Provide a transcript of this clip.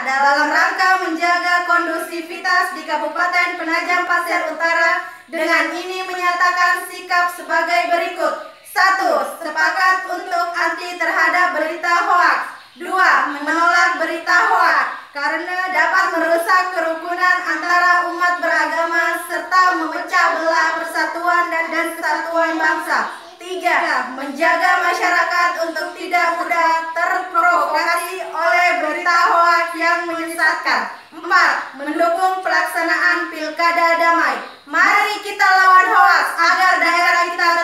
dalam rangka menjaga kondusivitas di Kabupaten Penajam Pasir Utara dengan ini menyatakan sikap sebagai berikut. 1. Sepakat untuk anti terhadap berita hoaks. 2. Menolak berita hoaks karena dapat merusak kerukunan antara umat beragama serta memecah belah persatuan dan kesatuan bangsa. 3. Menjaga masyarakat untuk tidak mudah terprovokasi oleh berita hoaks yang menyesatkan. 4. Mendukung pelaksanaan pilkada damai. Mari kita lawan hoaks agar daerah kita